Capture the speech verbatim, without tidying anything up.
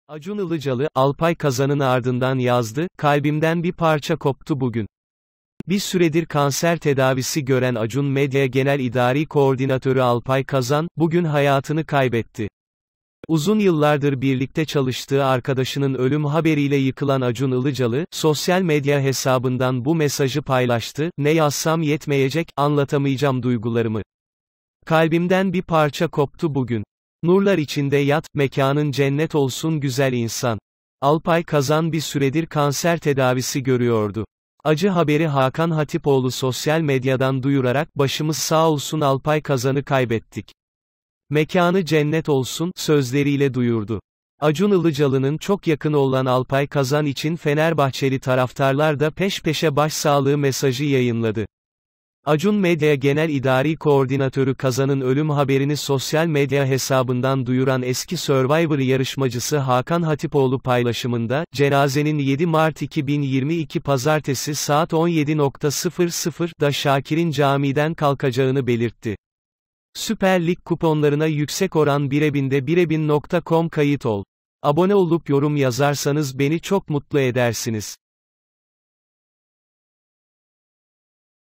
Acun Ilıcalı, Alpay Kazan'ın ardından yazdı, kalbimden bir parça koptu bugün. Bir süredir kanser tedavisi gören Acun Medya Genel İdari Koordinatörü Alpay Kazan, bugün hayatını kaybetti. Uzun yıllardır birlikte çalıştığı arkadaşının ölüm haberiyle yıkılan Acun Ilıcalı, sosyal medya hesabından bu mesajı paylaştı, "Ne yazsam yetmeyecek, anlatamayacağım duygularımı. Kalbimden bir parça koptu bugün. Nurlar içinde yat, mekanın cennet olsun güzel insan." Alpay Kazan bir süredir kanser tedavisi görüyordu. Acı haberi Hakan Hatipoğlu sosyal medyadan duyurarak, "Başımız sağ olsun, Alpay Kazan'ı kaybettik. Mekanı cennet olsun," sözleriyle duyurdu. Acun Ilıcalı'nın çok yakını olan Alpay Kazan için Fenerbahçeli taraftarlar da peş peşe başsağlığı mesajı yayınladı. Acun Medya Genel İdari Koordinatörü Kazan'ın ölüm haberini sosyal medya hesabından duyuran eski Survivor yarışmacısı Hakan Hatipoğlu paylaşımında, cenazenin yedi Mart iki bin yirmi iki Pazartesi saat on yedi sıfırda Şakir'in camiden kalkacağını belirtti. Süper Lig kuponlarına yüksek oran birebinde birebin nokta com kayıt ol. Abone olup yorum yazarsanız beni çok mutlu edersiniz.